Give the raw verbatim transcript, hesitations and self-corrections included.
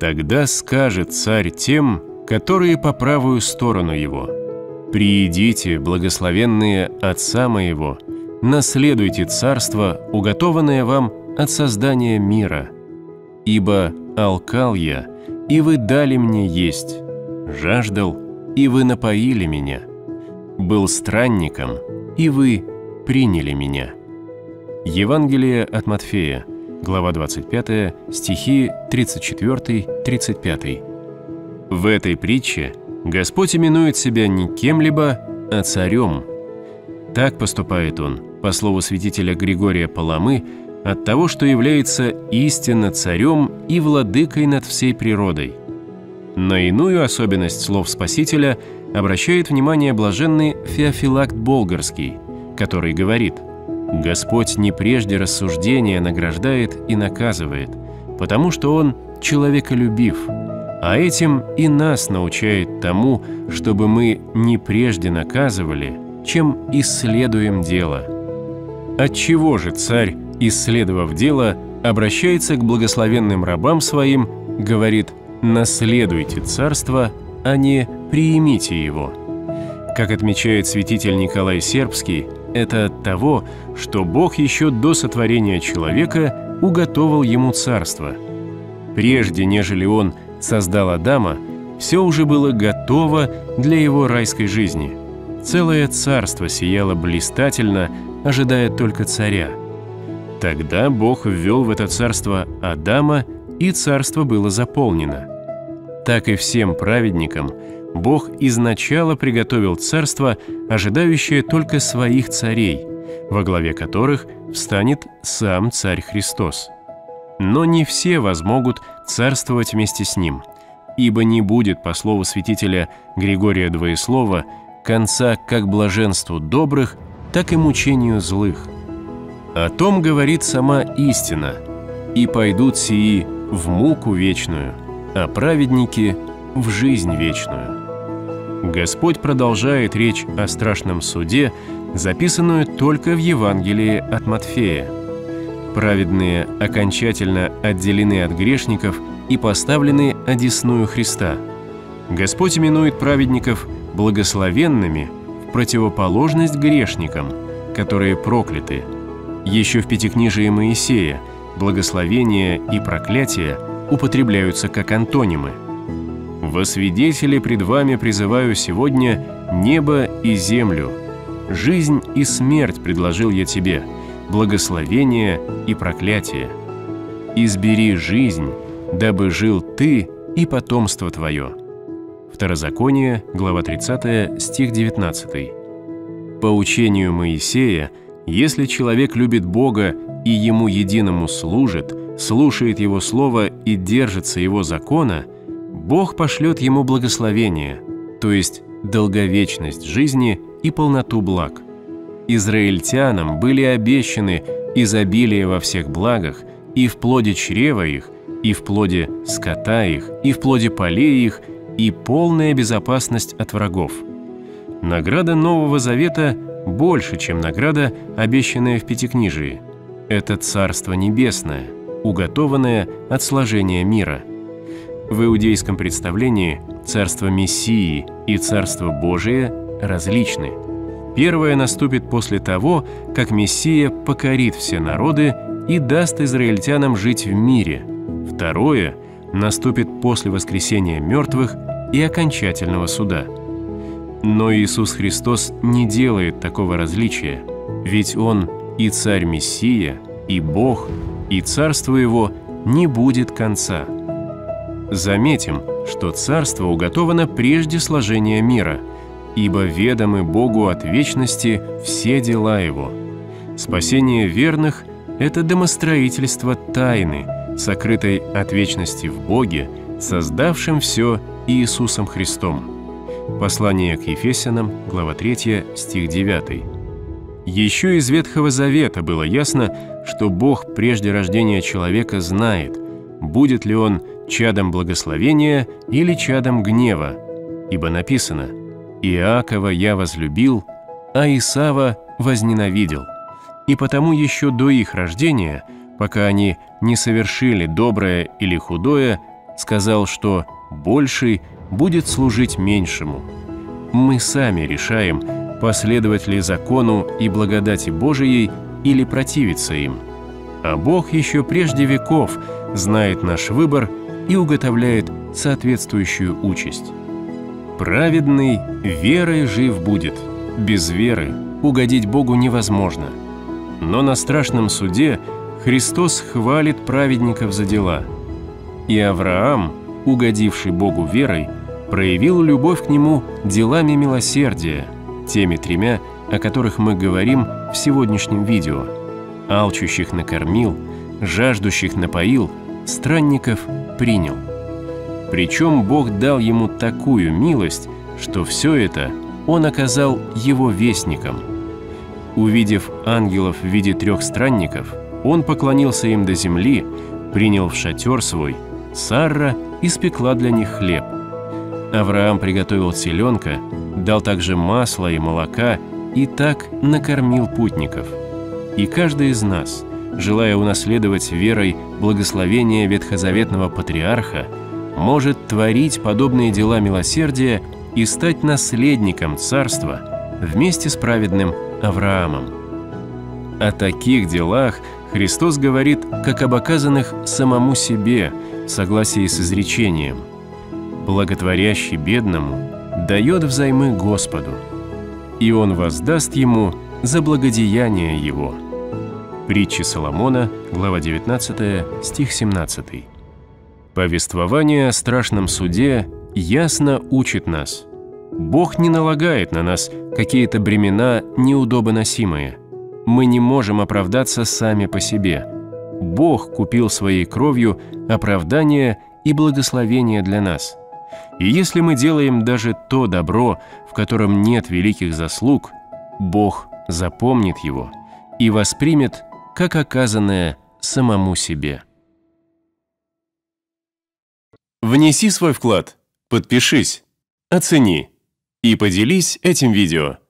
Тогда скажет царь тем, которые по правую сторону его: «Приидите, благословенные Отца моего, наследуйте царство, уготованное вам от создания мира. Ибо алкал я, и вы дали мне есть, жаждал, и вы напоили меня, был странником, и вы приняли меня». Евангелие от Матфея, глава двадцать пятая, стихи тридцать четыре — тридцать пять. В этой притче Господь именует себя не кем-либо, а царем. Так поступает Он, по слову святителя Григория Паламы, от того, что является истинно царем и владыкой над всей природой. На иную особенность слов Спасителя обращает внимание блаженный Феофилакт Болгарский, который говорит: «Господь не прежде рассуждения награждает и наказывает, потому что Он человеколюбив, а этим и нас научает тому, чтобы мы не прежде наказывали, чем исследуем дело». Отчего же царь, исследовав дело, обращается к благословенным рабам своим, говорит: «Наследуйте царство, а не приимите его». Как отмечает святитель Николай Сербский, это от того, что Бог еще до сотворения человека уготовал ему царство. Прежде, нежели Он создал Адама, все уже было готово для его райской жизни. Целое царство сияло блистательно, ожидая только царя. Тогда Бог ввел в это царство Адама, и царство было заполнено. Так и всем праведникам Бог изначало приготовил царство, ожидающее только своих царей, во главе которых встанет сам Царь Христос. Но не все возмогут царствовать вместе с Ним, ибо не будет, по слову святителя Григория Двоеслова, конца как блаженству добрых, так и мучению злых. О том говорит сама истина: «И пойдут сии в муку вечную, а праведники — в жизнь вечную». Господь продолжает речь о страшном суде, записанную только в Евангелии от Матфея. Праведные окончательно отделены от грешников и поставлены одесную Христа. Господь именует праведников благословенными в противоположность грешникам, которые прокляты. Еще в Пятикнижии Моисея благословение и проклятие употребляются как антонимы. «Во свидетели пред вами призываю сегодня небо и землю. Жизнь и смерть предложил я тебе, благословение и проклятие. Избери жизнь, дабы жил ты и потомство твое». Второзаконие, глава тридцатая, стих девятнадцатый. По учению Моисея, если человек любит Бога и Ему единому служит, слушает Его Слово и держится Его закона, Бог пошлет ему благословение, то есть долговечность жизни и полноту благ. Израильтянам были обещаны изобилие во всех благах и в плоде чрева их, и в плоде скота их, и в плоде полей их, и полная безопасность от врагов. Награда Нового Завета больше, чем награда, обещанная в Пятикнижии. Это Царство Небесное, уготованное от сложения мира. В иудейском представлении Царство Мессии и Царство Божие различны. Первое наступит после того, как Мессия покорит все народы и даст израильтянам жить в мире. Второе наступит после воскресения мертвых и окончательного суда. Но Иисус Христос не делает такого различия, ведь Он и Царь-Мессия, и Бог, и Царство Его не будет конца. Заметим, что Царство уготовано прежде сложения мира, ибо ведомы Богу от вечности все дела Его. Спасение верных – это домостроительство тайны, сокрытой от вечности в Боге, создавшем все Иисусом Христом. Послание к Ефесянам, глава третья, стих девятый. Еще из Ветхого Завета было ясно, что Бог прежде рождения человека знает, будет ли он чадом благословения или чадом гнева, ибо написано: «Иакова я возлюбил, а Исава возненавидел». И потому еще до их рождения, пока они не совершили доброе или худое, сказал, что больший будет служить меньшему. Мы сами решаем, последовать ли закону и благодати Божией или противиться им. А Бог еще прежде веков знает наш выбор и уготовляет соответствующую участь. Праведный верой жив будет, без веры угодить Богу невозможно. Но на страшном суде Христос хвалит праведников за дела. И Авраам, угодивший Богу верой, проявил любовь к Нему делами милосердия, теми тремя, о которых мы говорим в сегодняшнем видео. Алчущих накормил, жаждущих напоил, странников принял. Причем Бог дал ему такую милость, что все это Он оказал Его вестникам. Увидев ангелов в виде трех странников, Он поклонился им до земли, принял в шатер свой, Сарра испекла для них хлеб. Авраам приготовил теленка, дал также масла и молока, и так накормил путников. И каждый из нас, желая унаследовать верой благословение ветхозаветного патриарха, может творить подобные дела милосердия и стать наследником царства вместе с праведным Авраамом. О таких делах Христос говорит, как об оказанных самому себе, в согласии с изречением: «Благотворящий бедному дает взаймы Господу, и Он воздаст ему за благодеяние его». Притчи Соломона, глава девятнадцатая, стих семнадцатый. Повествование о страшном суде ясно учит нас. Бог не налагает на нас какие-то бремена неудобоносимые. Мы не можем оправдаться сами по себе. Бог купил своей кровью оправдание и благословение для нас. И если мы делаем даже то добро, в котором нет великих заслуг, Бог запомнит его и воспримет как оказанное самому себе. Внеси свой вклад, подпишись, оцени и поделись этим видео.